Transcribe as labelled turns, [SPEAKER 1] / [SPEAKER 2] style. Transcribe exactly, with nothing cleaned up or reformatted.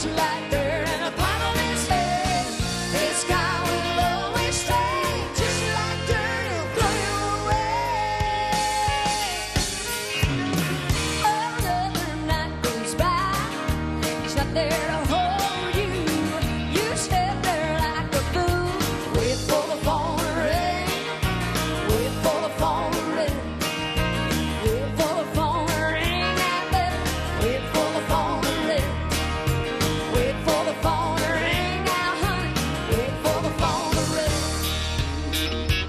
[SPEAKER 1] like dirt and a pot on his head. This guy will always stay, just like dirt, he'll throw you away. Another night goes by, he's not there to hold you. You step there like a fool, wait for the phone to ring, wait for the phone to ring. Wait for the phone to ring out there. Wait for the phone to ring. Wait for the phone to ring now, honey. Wait for the phone to ring.